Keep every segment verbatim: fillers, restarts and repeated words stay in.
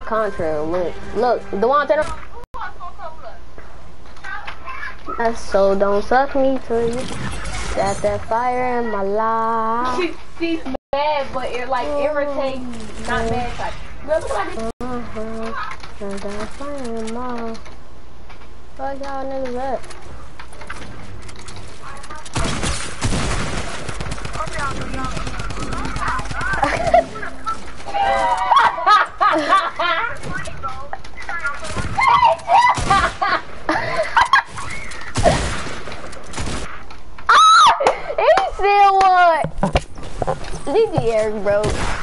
contrary. Look, look, Devontae. That's so don't suck me to you. Got that fire in my life. She, she's mad, but it like irritates, not mad. Like, look like this. Uh-huh. Got that fire in my life. Fuck y'all niggas up. He said what? G G Eric, bro.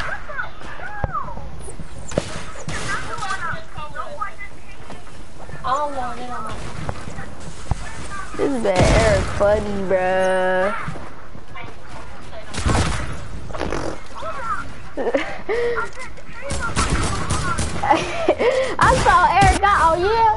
I don't want it on my. This is bad Eric funny, bruh. I saw Eric got, oh yeah.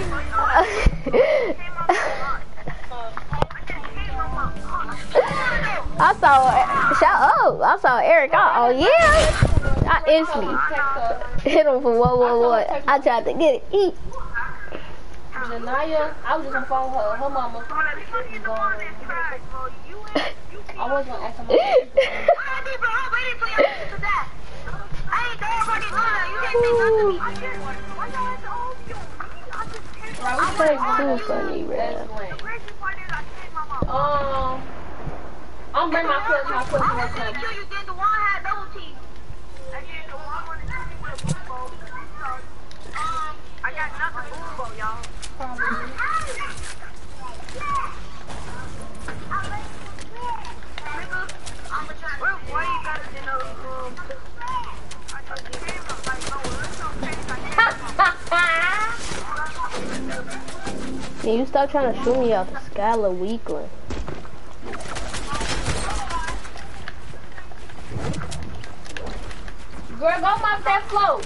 I saw, shout out, I saw Eric out, oh yeah. I instantly hit him for what, what, what. I tried to get it, eat. Janaya, I was just gonna phone her, her mama. I was gonna ask her mama. That's too funny, bro. Um, I'm bringing my clip, my clip, my clip. I got nothing Ubo, y'all. Why you guys in those rooms? Can you stop trying to shoot me out the Skylar weakling? Girl, go mop that floor.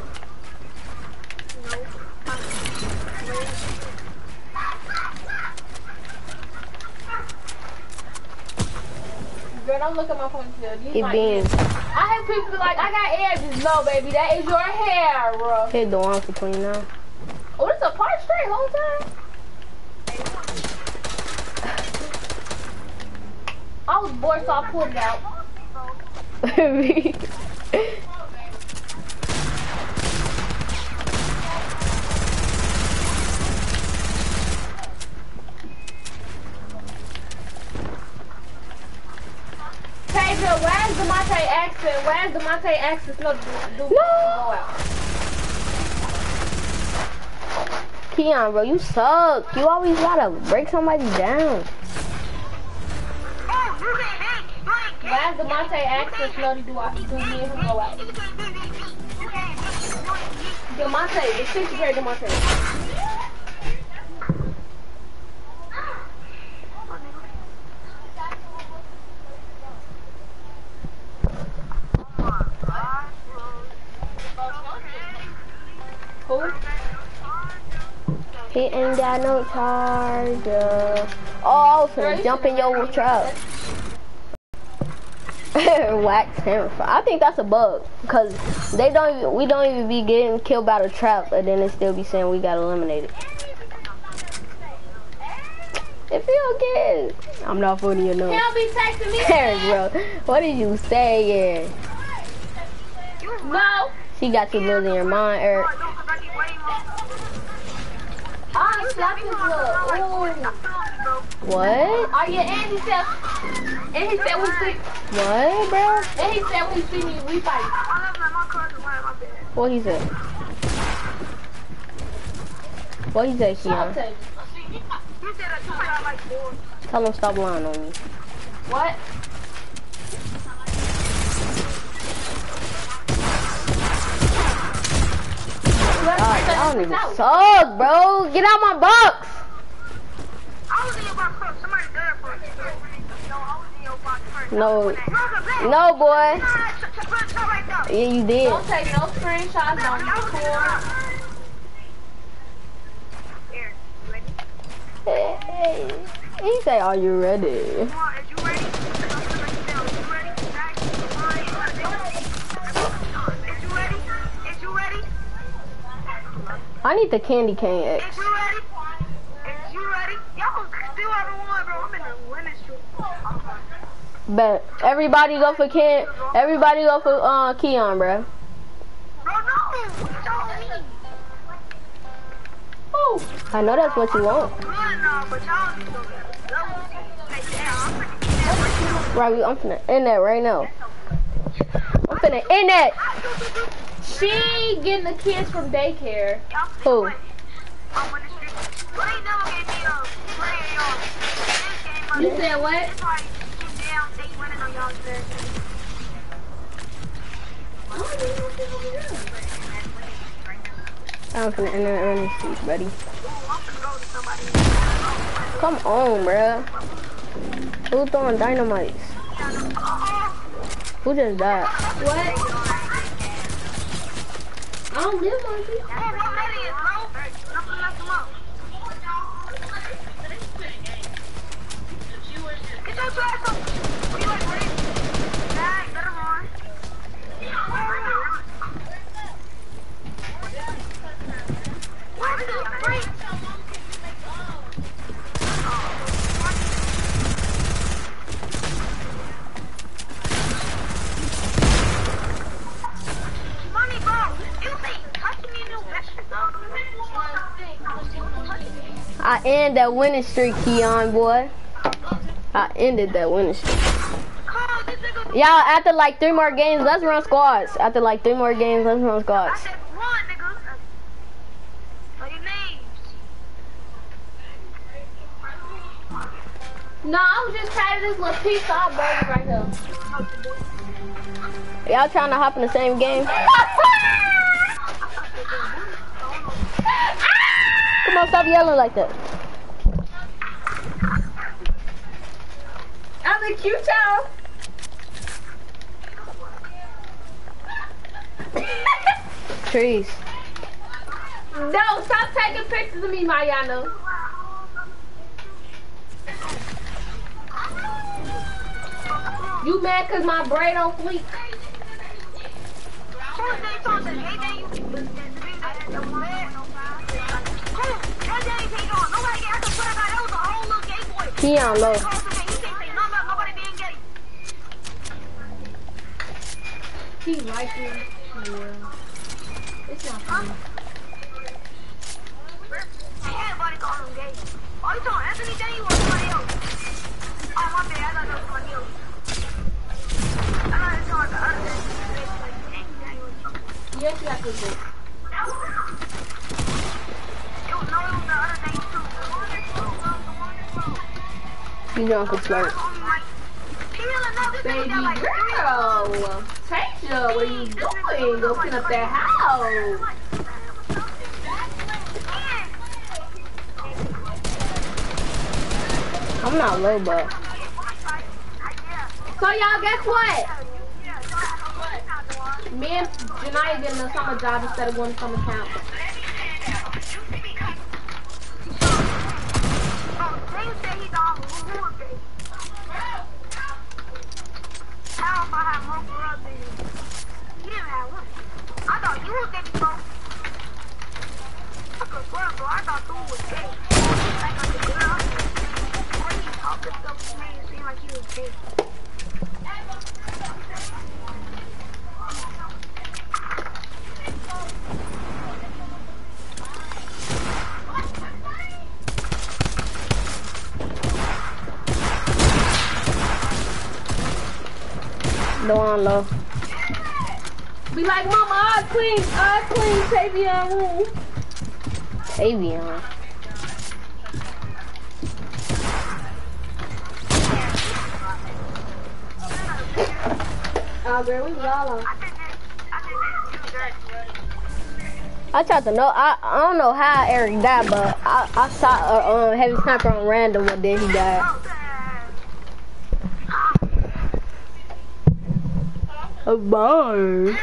Girl, don't look at my ponytail. You It like being. this. I have people be like, I got edges. No, baby, that is your hair, bro. Hit the one for twenty-nine. Oh, this is a part straight whole time? I was bored, so I pulled it out. Pedro, where's Demonte accent? Where's Demonte accent? No, do, do, no. Go out. Keon, bro, you suck. You always gotta break somebody down. Where's Demonte accent? No, do I do me and him go out? Demonte, it's sixth grade Demonte. Who? He ain't got no charger. Oh, I was gonna jump in your truck. Wax him. I think that's a bug, cause they don't even, we don't even be getting killed by the trap, and then they still be saying we got eliminated. It feel good. I'm not funny enough. He'll be texting me. Eric, bro, what did you say? No. She got you losing your mind, Eric. I slapped his look. What? Oh yeah, and he said, and he said we see. What, bro? And he said we see me, we fight. What he said? What he said, Keon? Tell him stop lying on me. What? God, y'all niggas suck, bro. Get out my box. I was in your box first. Somebody there for me. No, I was in your box first. No. No, boy. Yeah, you did. Don't take no screenshots. Don't record. Here, you ready? Hey, he say, are you ready? Come on, is you ready? Is you ready? Is you ready? Is you ready? I need the candy cane Is X. you ready? Is you ready? Y'all still haven't won, bro. I'm in the winning streak. Bet everybody go for Ken. Everybody go for uh Keon, bro. Bro, no. What you told me? Ooh. I know that's what you want. Good enough, but y'all need to go get a double team. Hey, damn, I'm freaking in that right now. Right, I'm finna end that right now. I'm finna end that. She getting the kids from daycare. Y'all Who? win. I'm winning streak. But they never gave me a play, y'all. This game, You but said what? it's like, damn, they winning on y'all's bed. I'm finna end that running streak, buddy. Ooh, I'm finna go to somebody. Come on, bruh. Who throwing dynamites? Who just died? What? I don't live on you. Come on, bro, that is, bro. I'm finna knock him out. Get your trash up. What you like, buddy? Nah, you better run. One, two, three. Money, bro. You say touching me, new Mexico. I end that winning streak, Keon, boy. I ended that winning streak. Oh, this nigga. Y'all, after like three more games, let's run squads. After like three more games, let's run I squads. said one, nigga. What your names? No, I was just trying this little piece of burger right here. Y'all trying to hop in the same game? Come on, stop yelling like that. I'm a cute child. Trees. No, stop taking pictures of me, Mariano. You mad cause my braid on fleek? Keon low. He like you. Yeah. It's not funny. Everybody call him gay. Oh, you talking Anthony Day or somebody else? Oh, my bad. I thought that was somebody else. I thought it was talking the other day. Like, Anthony Day or something. Yes, you have to do. It was, no, it was the other day, too. You drunk as slurp. Baby girl, Tasha, what are you doing? Go clean up that house. I'm not low, but So y'all, guess what? Me and Janaya getting a summer job instead of going to summer camp. I thought you was gay, bro. I could swear, bro. I thought you was gay. Like, like a girl. Why you talking stuff to me and seem like you was gay? no on low. Be like, Mama, I clean, I clean Tavion room. Tavion. Oh, girl, we was all on. I tried to know. I I don't know how Eric died, but I I shot a um, heavy sniper on random and then he died. A bar.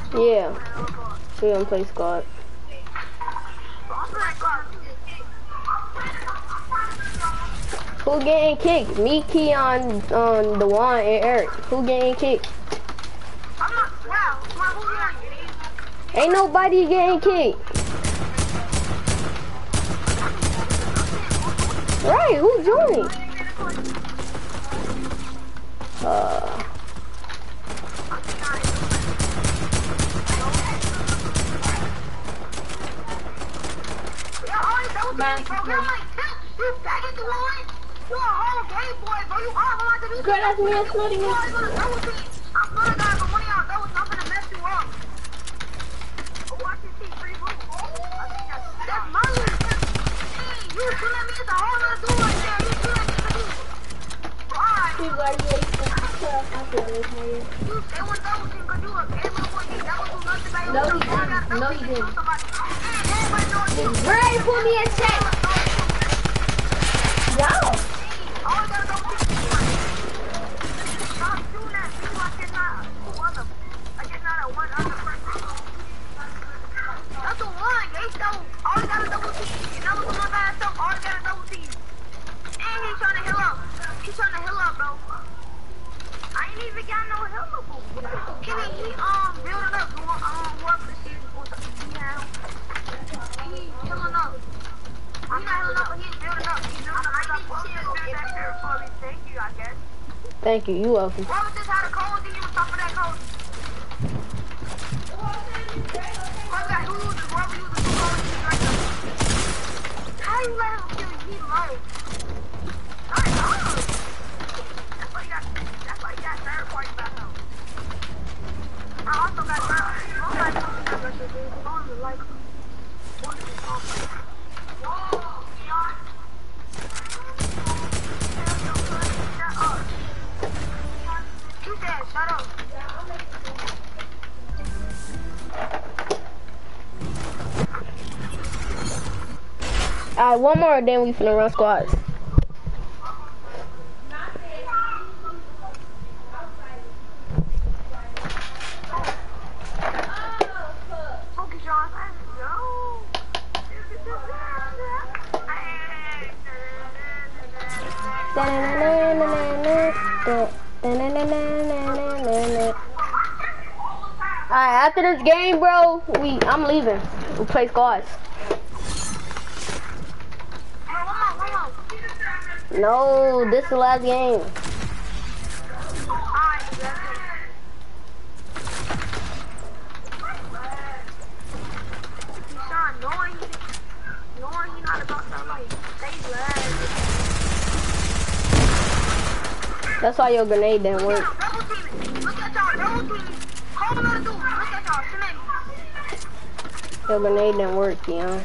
Yeah. We don't play squad. Who getting kicked? Me, Keon, um, Dewan, and Eric. Who getting kicked? I'm not, wow, my whole line. Ain't nobody getting kicked. Right, who joined? Uh. Man, you faggot the one? You a whole gay boy, bro. You all want to do Girl, that's me, that's not even. I'm gonna die, but one of y'all that was not gonna mess you up. Watch this shit, free move. That's my little thing. You shoot at me, it's a whole other dude right there. You shoot at me, it's a dude. Alright. She's ready to get I feel really tired. You say one double team, cause you a gay little boy. You never do nothing about No, he didn't. No, he didn't. Ray, put me in check. Yo. That's the one, they stole. All got a double team. You know what's the one by itself? All got a double team. And he's trying to heal up. He's trying to heal up, bro. I ain't even got no heal up. Can he, um, building up, um, what the shit was yeah. He's healing up. He's not healing up, but he's building up. He's building up. I need to chill that there for me. Thank you, I guess. Thank you, you welcome. What was this? How the code? Did you was top of that code? How you let him kill you? He lied. I know. That's why you got, that's why you got third party back now. I also got third. Nobody knows that but you do. Don't even like him. One of them don't like him. Whoa, Keon. Shut up. Keep that, shut up. Alright, one more, then we finna run squads. Alright, after this game, bro, we I'm leaving. We play squads. No, this is the last game. That's why your grenade didn't work. Your grenade didn't work, you know.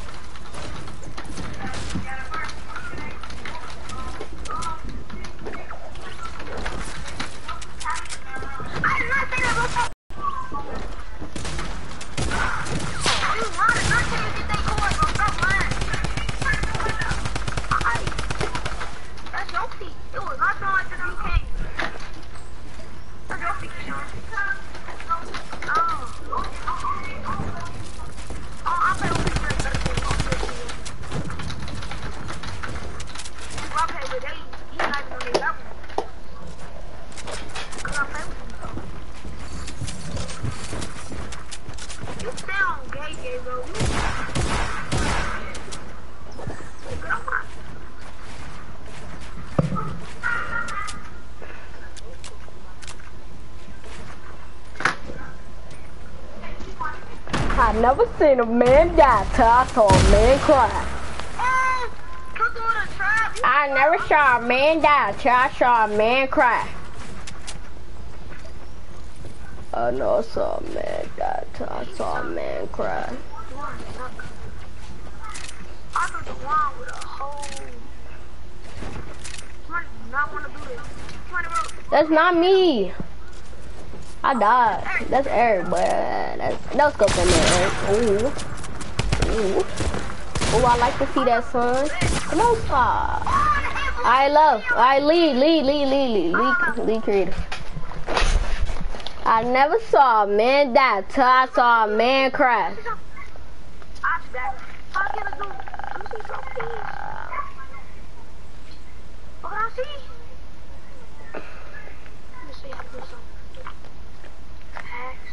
I never seen a man die till I saw a man cry. I never saw a man die till I saw a man cry. I know I saw a man die till I saw a man cry. That's not me. I died. That's Eric, but that's that's go from there, Eric. Ooh. Ooh. Oh, I like to see that, son. Come on, stop. I love. I lead, lead, lead, lead, lead, lead, lead creative. I never saw a man die till I saw a man crash. I'll be back. I'll get a zoom. Let me see, bro, please. What can I see? Let me see how to do something. Hacks.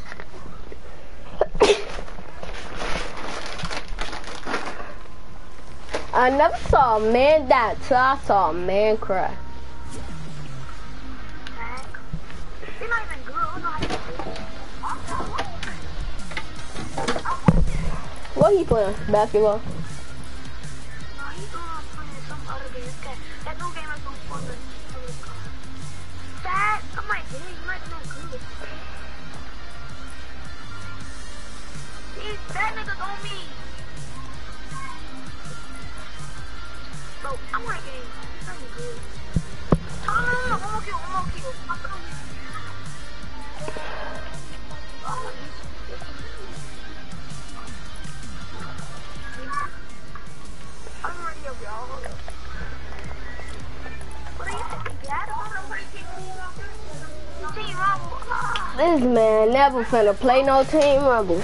I never saw a man die till I saw a man cry. Hack. You're not even good. I don't know how to do it. What he playing? Basketball? No, he's uh, playing some other game. That, that new game is on for the That, I might get it. You might not good. These bad niggas on me. Bro, I want a game. It's not good. Oh, no, no, no. One more kill. One more kill. I'm coming. Oh, I'm ready up, y'all. Hold up. What are you thinking, Dad? I don't know what you Team Rumble. Ah. This man never finna play no Team Rumble.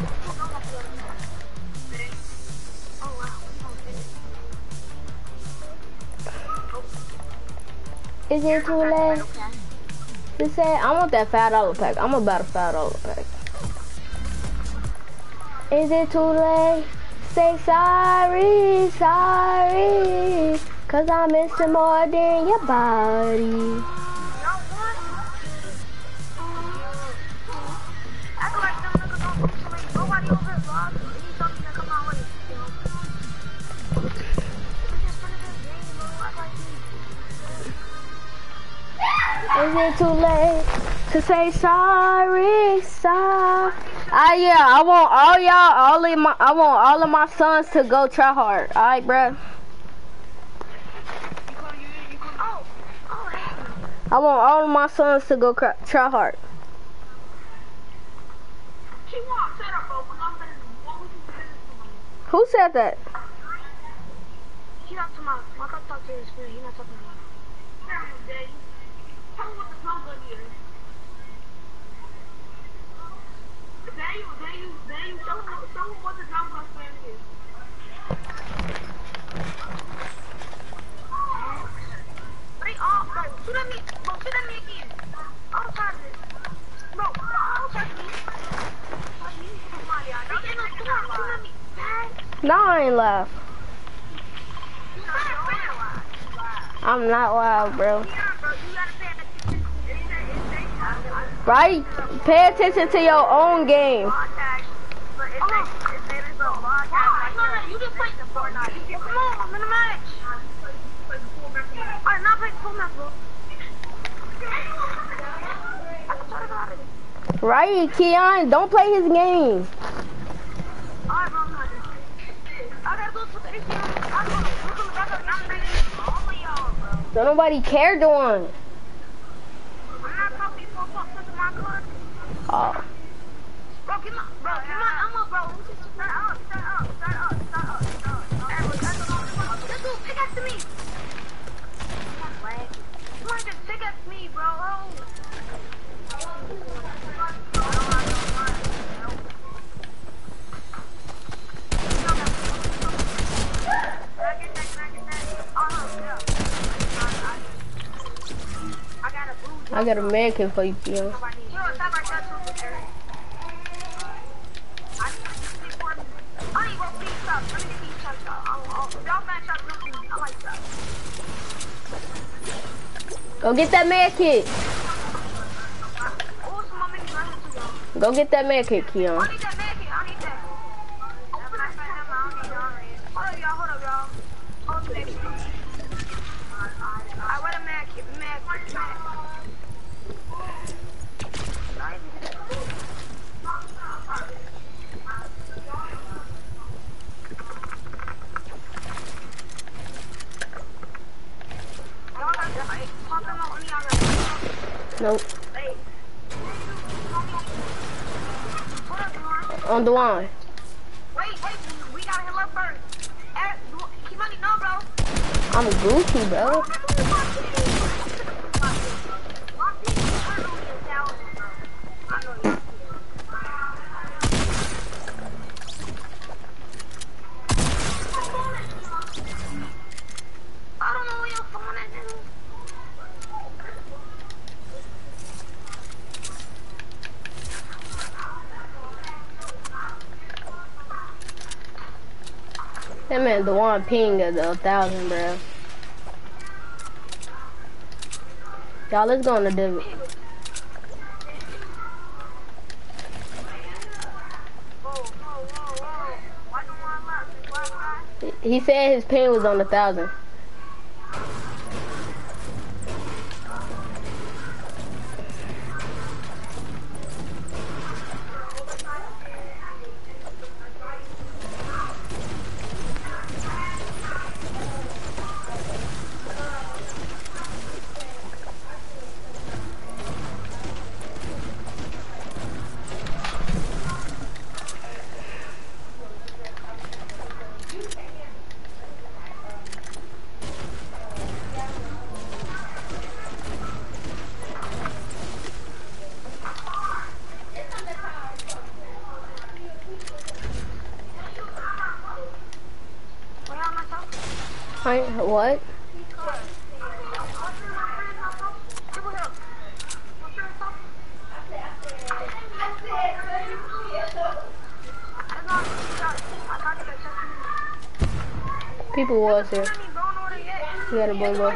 Oh, wow. Is it too late? She said, I want that five dollar pack. I'm about a five dollar pack. Is it too late? Say sorry, sorry. Cause I'm missing more than your body. Is it too late to say sorry, sorry? Ah, yeah, I want all y'all, all of my, I want all of my sons to go try hard. All right, bruh. I want all of my sons to go cry, try hard. Who said that? He's not talking about, my cousin talked to his friend, he's not talking about. Tell me what the drum gun is. Daniel, Daniel, Daniel, show him, show him what the drum gun stand is. They all, bro, shoot at me, bro, shoot at me again. I'll try this. Bro, I'll try this. No, I ain't laugh. I'm not loud, bro. Right? Pay attention to your own game. Right, Keon, don't play his game. Don't nobody care, Dawn. Oh. Bro, get my, bro, get my ammo, bro. Start up, start up, start up, start up, start up. This dude, pick after me. Come on, just pick after me, bro. I got a med kit for you, Keon. Go get that med kit. Go get that med kit, Keon. Nope. On the line. Wait, wait, we gotta hit up first. Keep money, no, bro. I'm Gucci, bro. That man, the one ping at the thousand, bro. Y'all, let's go on the divot. He said his ping was on the thousand. I, what? People was here. You got a boy boy.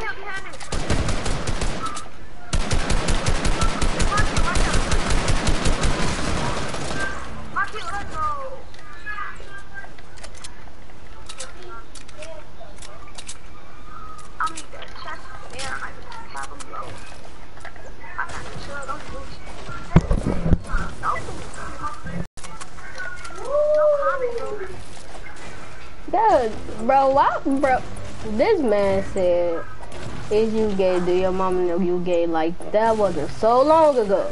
Yeah, bro, why, bro? This man said, "Is you gay? Do your mama know you gay?" Like that wasn't so long ago.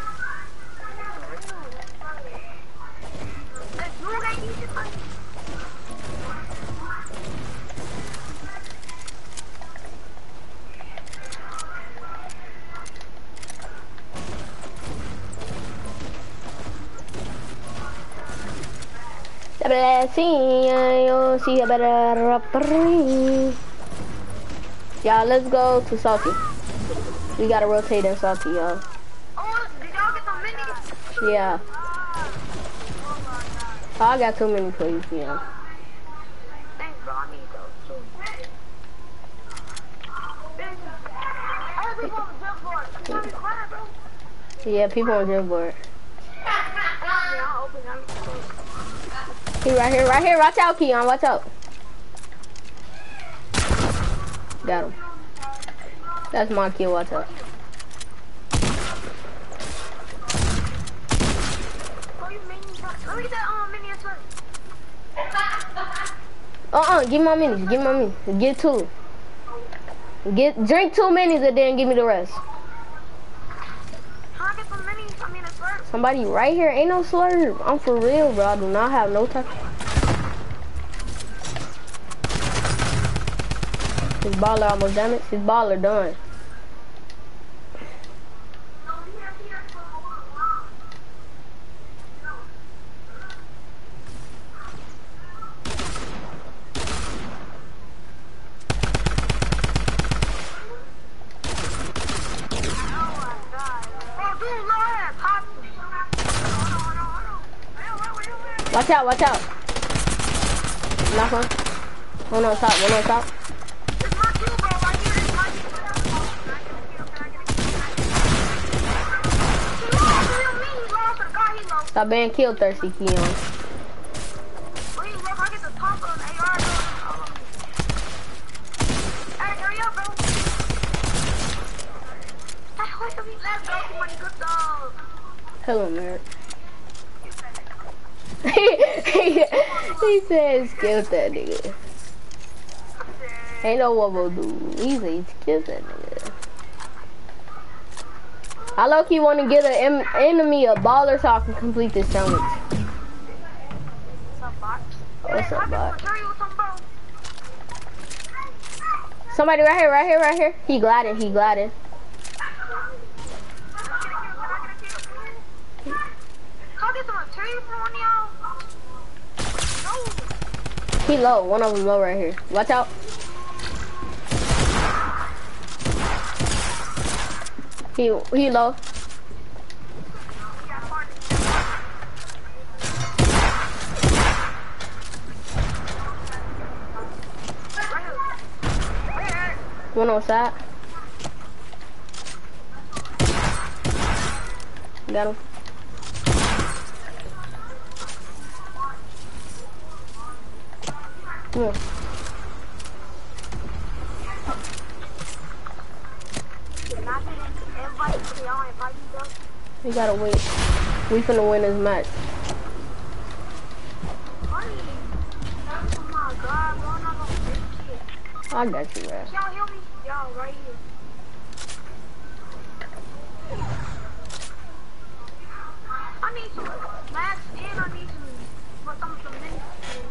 Y'all, let's go to Salty. We gotta rotate in Salty, y'all. Oh, did y'all get some minis? Yeah. Oh, I got too many for you, yeah. Thanks, bro. I need those too. Hey, people on the jump board. I'm trying to be quiet, bro. Yeah, people on drill board. Yeah, I'll open them. He right here, right here. Watch out, Keon. Watch out. Got him. That's my kill. Watch out. Let me get that um, mini as well. Uh-uh. Give me my minis. Give me my minis. Get two. Get drink two minis and then give me the rest. Can I get some minis? I mean a slurp. Somebody right here. Ain't no slurp. I'm for real, bro. I do not have no time. His baller almost damaged. His baller done. Watch out, watch out. Knock one. One on top, one on top. Stop being kill thirsty, Keon. Hello, Merrick. he, he said kill that nigga. Ain't no one will do. He said kill that nigga. I low-key want to get an enemy a baller so I can complete this challenge. What's up, bot? Somebody right here, right here, right here. He gliding, he gliding. He low, one of them low right here. Watch out. He he low. One on side. Got him. Come on. We gotta wait. We finna win this match. I got you, man. Y'all hear me? Y'all right here. I need some max and I need some, but some some minutes.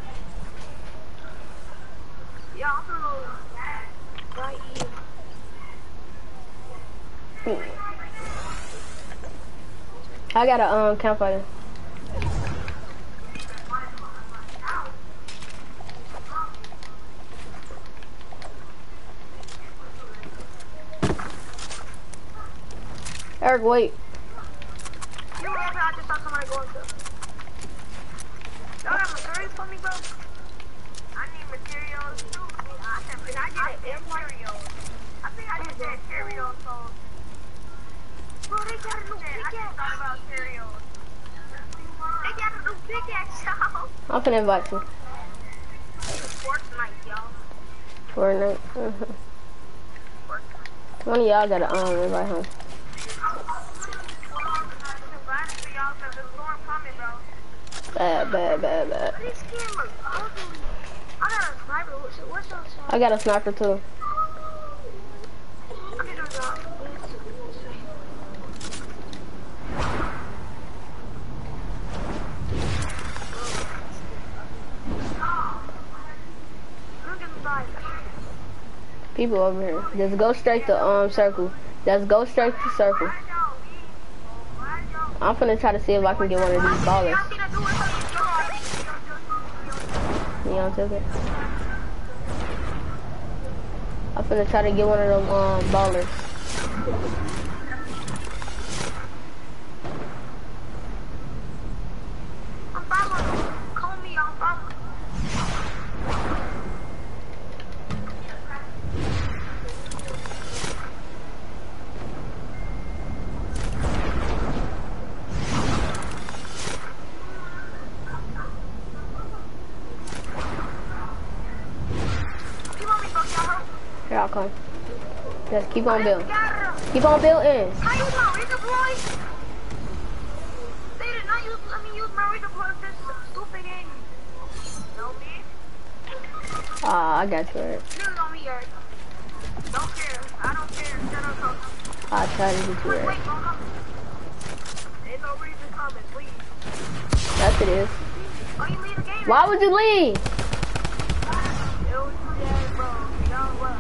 Yeah, I'm gonna right here. I got a um campfire. Eric, wait. You remember I just saw somebody going to. Y'all got materials for me, bro? I need materials too. I said, but I get materials. I think I just said materials, so. Bro, they got a new pickaxe. I just thought about cereals. They got a new pickaxe, y'all. I'm finna invite you. Fortnite, y'all. Fortnite. Uh-huh. Fortnite. One of y'all gotta um invite him. Bad, bad, bad, bad. This skin looks ugly. I got a sniper. What's, what's your sniper? I got a sniper too. I can do that. People over here. Just go straight to um circle. Just go straight to circle. I'm finna try to see if I can get one of these ballers. You don't take it? I'm finna try to get one of them um ballers. I'm following. Call me, I'm following. Here I'll come. Just keep on building. Keep on building. I use my redeploy. They did not use, let me use my redeploy for this stupid game. No, me. Ah, I got you, Eric. This is on me, Eric. Don't care. I don't care. Shut up, bro. I'll try to get you, Wait, Eric. wait, don't come. Ain't no reason coming, please. Yes, it is. Oh, you leave the game? Why would you leave? It was too bad, bro. You know what?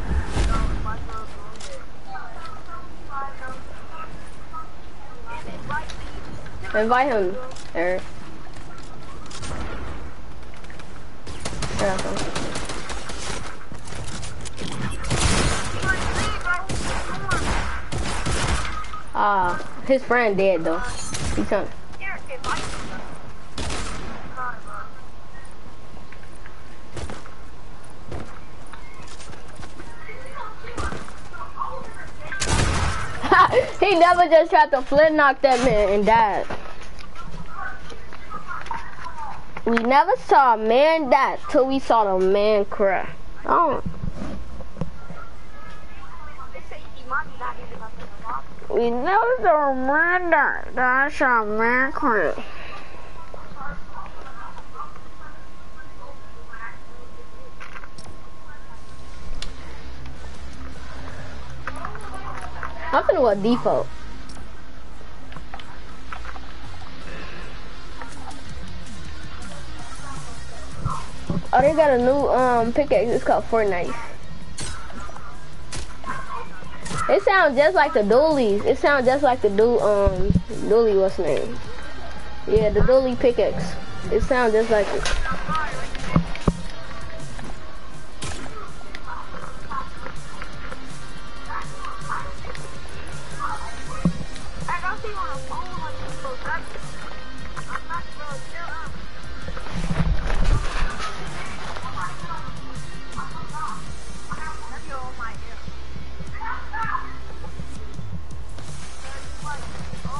Invite him, Eric. Here I come. Ah, his friend dead though. He's trying. He never just tried to flint knock that man and died. We never saw a man die till we saw the man cry. Oh. We never saw a man die till I saw a man cry. I'm finna go default. Oh, they got a new um pickaxe. It's called Fortnite. It sounds just like the dualies. It sounds just like the du um dually. What's the name? Yeah, the dually pickaxe. It sounds just like it.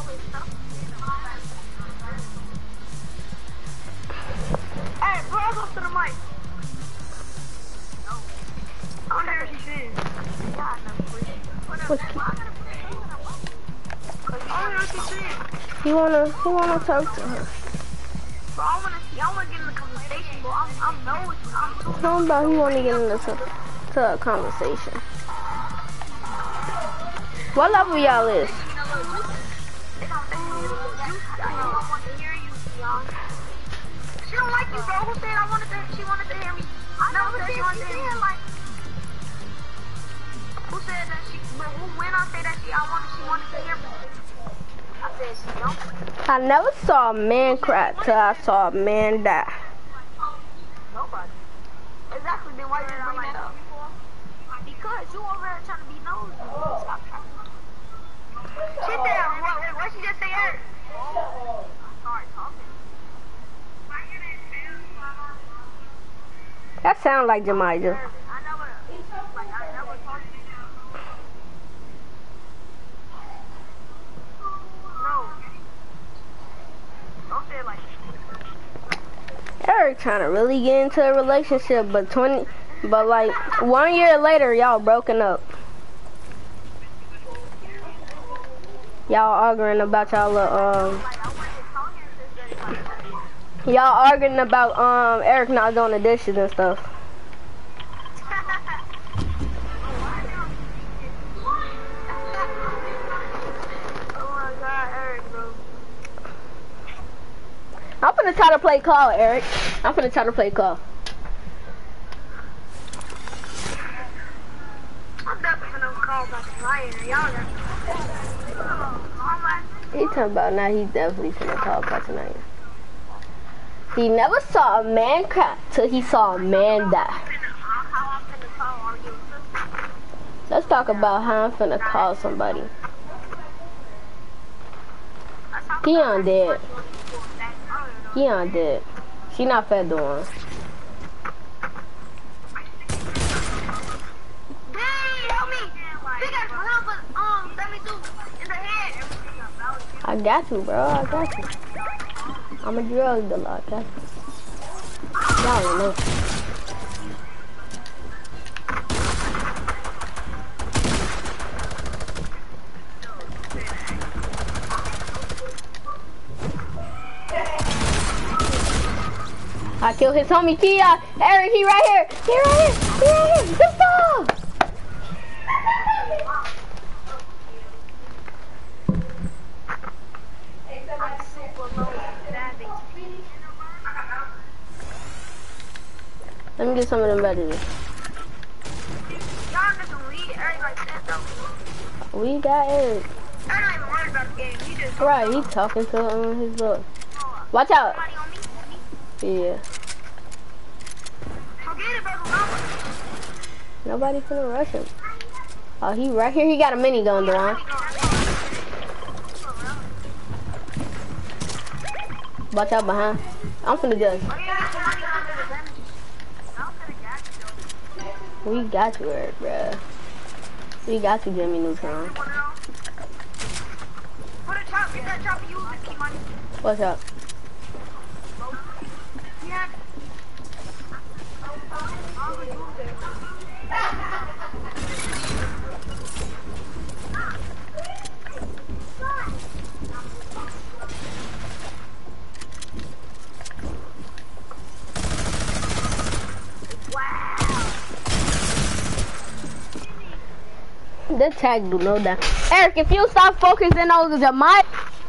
Hey, bro, go to the mic. I wonder if she says. Yeah, I know. What? I wonder if she says. He wanna, he wanna talk to her. Bro, I wanna see, I wanna get in the conversation, bro. I'm, I'm nosy. I'm too Tell him about he wanna get into to, to a conversation. What level y'all is? She don't like you, bro. Who said I wanted to? She wanted to hear me. I never said she wanted to hear like. Who said that she? But who? When I say that she, I wanted, she wanted to hear me. I said she don't. I never saw a man cry till I saw a man die. Nobody. Exactly. Then why you bring that up? Because you over there trying to be nosy. Stop trying. She said, what? What, what she just say? Her? Oh. Sorry, talking. That sounds like Jemiah. I never, like, I never talked to you. No. Don't say it like that. Eric trying to really get into a relationship, but twenty, but like one year later, y'all broken up. Y'all arguing about y'all um. Y'all arguing about um Eric not doing the dishes and stuff. I'm gonna try to play Claw, Eric. I'm gonna try to play Claw. I'm definitely gonna call back tonight. Y'all He talking about now he's definitely gonna call back tonight. He never saw a man cry till he saw a man die. Let's talk about how I'm finna call somebody. Keon dead. Keon dead. She not fed the one. I got you, bro. I got you. I'm a drug dealer. I got you. Y'all don't know. I killed his homie Kia. Eric, he right here. He right here. He right here. Good stuff. Let me get some of them beverages. Y'all get some weed, Eric like that though. We got Eric. I don't even worry about the game. He just Right, he talking to um, his book. Watch out. Somebody on me? Yeah. Forget it, brother. Nobody finna rush him. Oh, he right here. He got a minigun, Dewan. Watch out behind. I'm finna go. We got you, Eric, bruh. We got you, Jimmy Neutron. What's up? This tag do no that. Eric, if you stop focusing on the mic.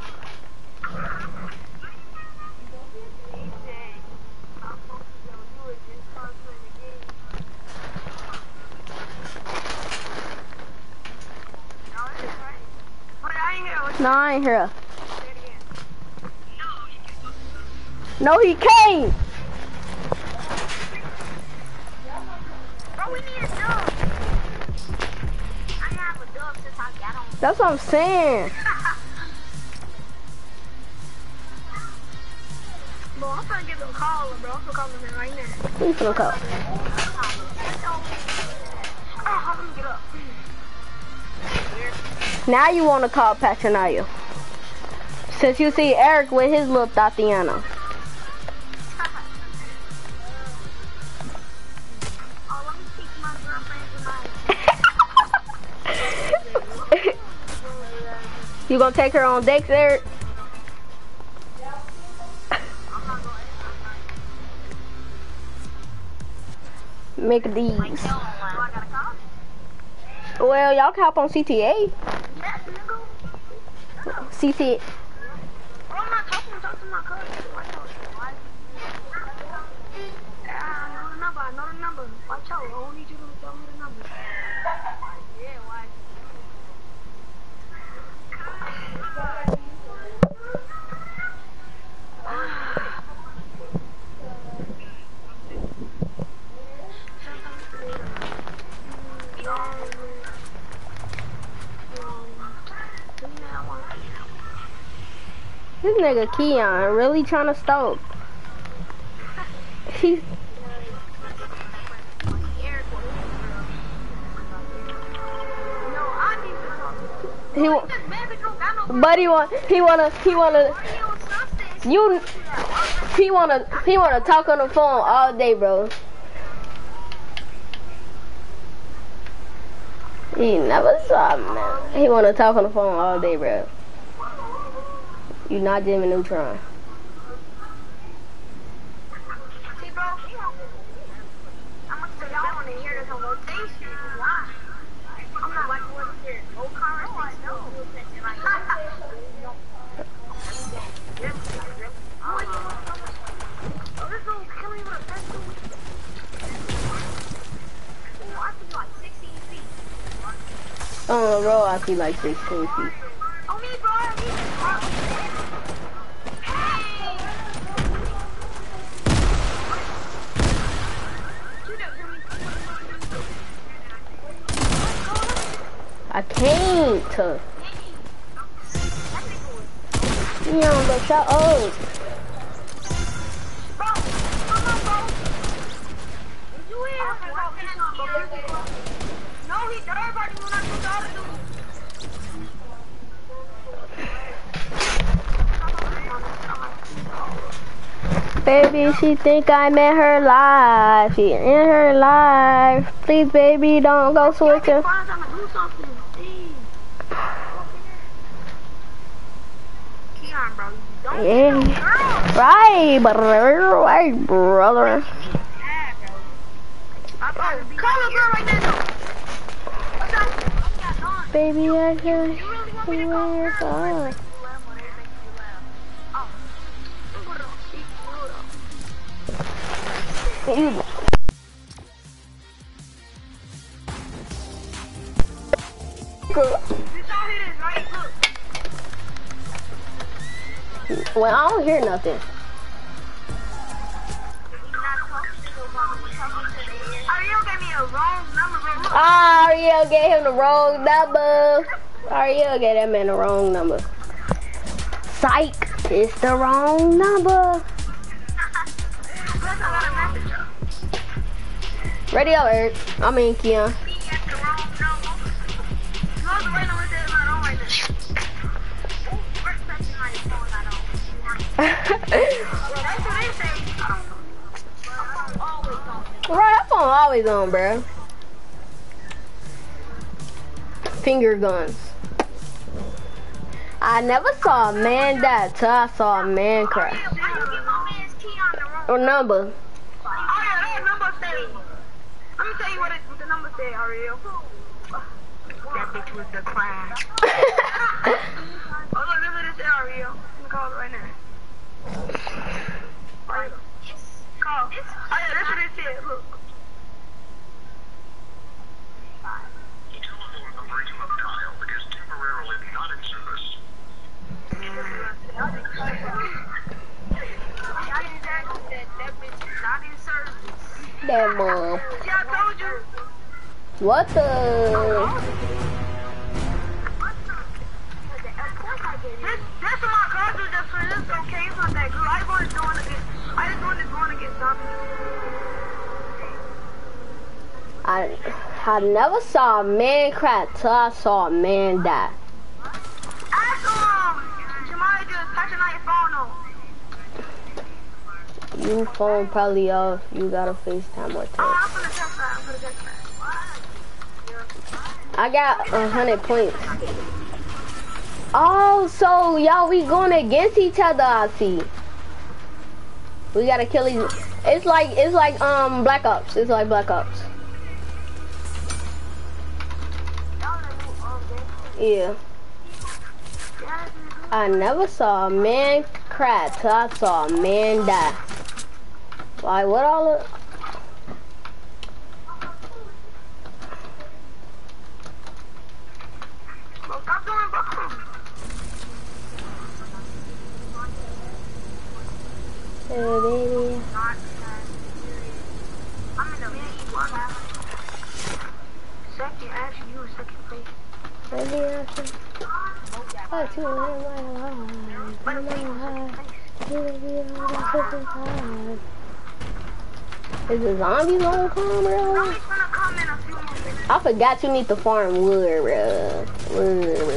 No, I ain't here. No, he came. Bro, we need a dub. I have a dub since I got on. That's what I'm saying. Bro, I'm gonna give him a call, bro. I'm gonna call him right now. Who you finna call? Oh, let me get up. Now you wanna call Patronayo. Since you see Eric with his little Tatiana. Oh, let me teach my girlfriend tonight. You gonna take her on dates, Eric? Make these. Well, y'all can hop on C T A. C T A. Oh, I'm not talking, I'm talking to my cousin. Yeah, I know the number, I know the number. Watch out, I don't need you to tell me the number. Yeah, why? This nigga Keon really trying to stalk. He's he wa- but he want he wanna he wanna you he wanna he wanna talk on the phone all day, bro. He never saw me, man. He wanna talk on the phone all day, bro. You not Jimmy Neutron. See, bro, I'm gonna say I want to hear this on rotation. Why? I'm not like what's here. No conversation. No. Oh, this dude killing me with a pistol. Oh, I see like sixteen feet. On the road, I see like sixteen feet. Oh, me, bro. Me, bro. I can't. You know, but shut up. Bro, come on, bro. Did you hear? No, he did everybody when I took the other dude. Baby, she think I'm in her life. She in her life. Please, baby, don't go switching. Find something to do something. Keon, bro, you don't Yeah. get no girl. Right, brother. Right, brother. Yeah, bro. I'm about to be call a girl right now. What's up? Baby, I can You really want me to call a girl? hear her. You Well, I don't hear nothing. Ariel gave me a wrong number, bro. Look. Ah, Ariel gave him the wrong number. Ariel gave that man the wrong number. Psych, it's the wrong number. Ready up, Eric. I mean, Keon. He got the wrong number. You know the right number says not on right now. Oh, first person on your phone not on. Well, that's what they say. I'm always on. Right, that phone always on, bro. Finger guns. I never saw a man die till I saw a man crash. Why you get my man's key on the wrong? Or number. Oh, yeah, that number says. Let me tell you what, it, what the number said, Ariel. That bitch was declined. Oh, look, this is what it said, Ariel. Let me call it right now. Ariel. Call. Oh, yeah, that's what it said. Look. That mom. See, I told you. What the? Of course I did. This, this is my cousin just for this. Okay, it's not that good. I just wanted to join against. I just wanted to join against something. I I never saw a man cry till I saw a man die. Ask um, Jemiah just You phone probably off. You gotta FaceTime or text. Oh, I'm gonna text that. I'm gonna text that. I got a hundred points. Oh, so y'all, we going against each other. I see. We gotta kill each. It's like it's like um Black Ops. It's like Black Ops. Yeah. I never saw a man cry till I saw a man die. Like what all of Hey baby. I'm in the lead one. Second, actually, you were second place. Baby, I said, what you in my But life? the thing was second place. Is the zombies gonna come, bro? Zombie's gonna come in a few minutes. I forgot you need to farm wood, bro. Wood, bro.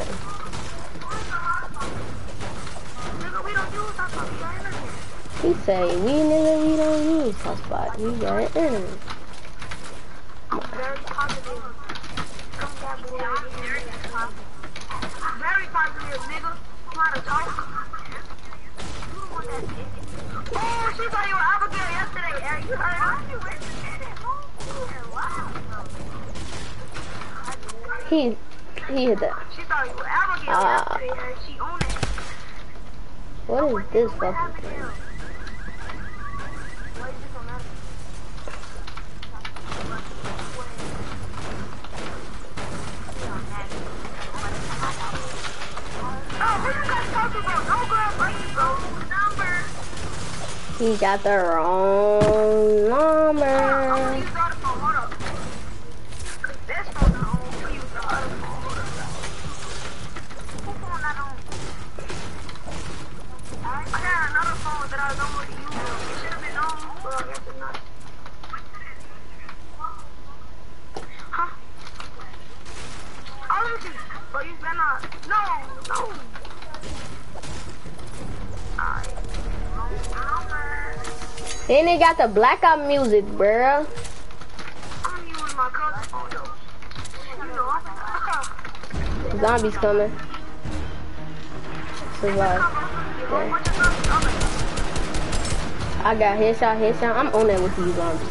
Nigga, we don't use that stuff. We got internet. He say, we nigga, we don't use hotspot. We got internet. I'm very positive. Come back, boy. Very positive, nigga. Come out of talk. You don't want that shit. Oh, she thought you were Abigail yesterday, Eric. You heard her? He, he hit that. She thought you were Abigail Ah. yesterday, Eric. She owned it. What is this fucking thing? He got the wrong number. But you better no, no. Then they got the blackout music, bruh. I'm using my cousin's phone though. You know, I Zombies coming. Survive. Okay. I got headshot, headshot. I'm on that with these zombies.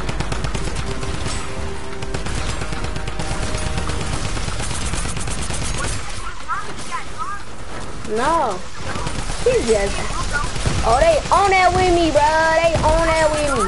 No. He's just. Oh, they on that with me, bruh. They on that with me.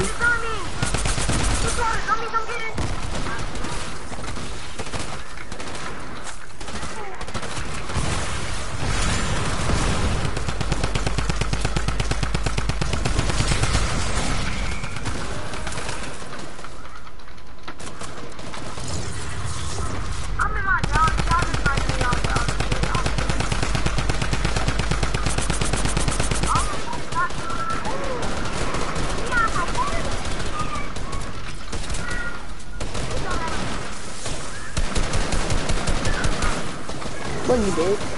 What you did?